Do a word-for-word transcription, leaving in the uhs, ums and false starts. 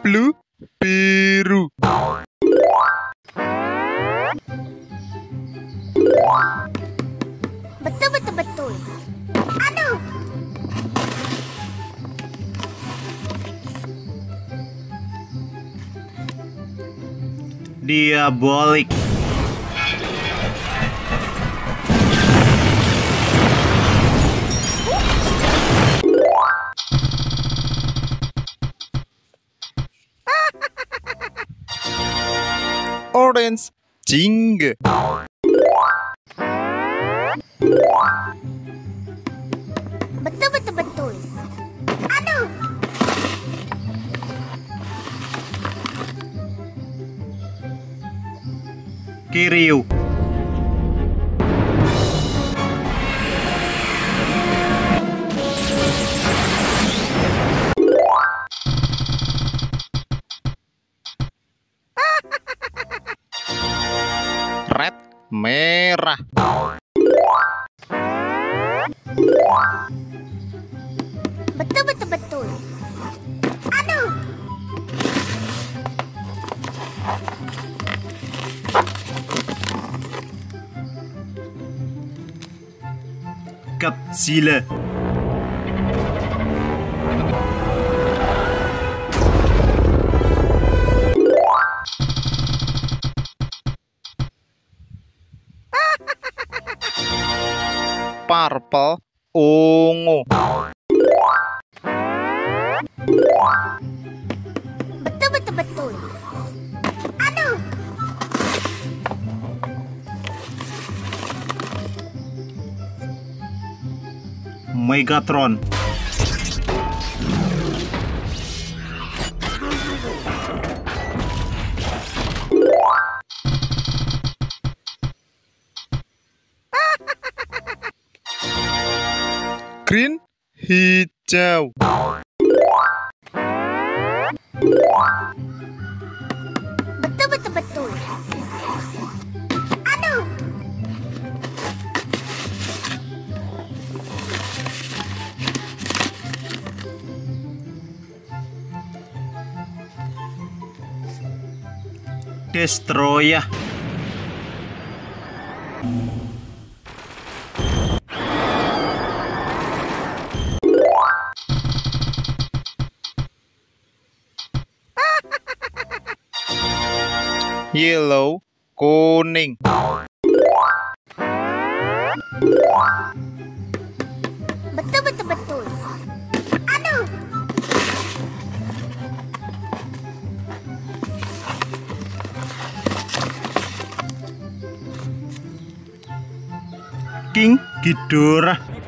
blue, biru. Betul, betul, betul. Aduh. Diabolic. Orange, jingga. Betul, betul, betul. Aduh. Kiryu. Red, merah. Betul, betul, betul. Aduh. Godzilla. Purple, ungu. Betul, betul, betul. Aduh. Megatron. Green, hijau. Betul, betul, betul. Aduh. Destroyah. Yellow, kuning. Betul, betul, betul. Aduh. King Ghidorah.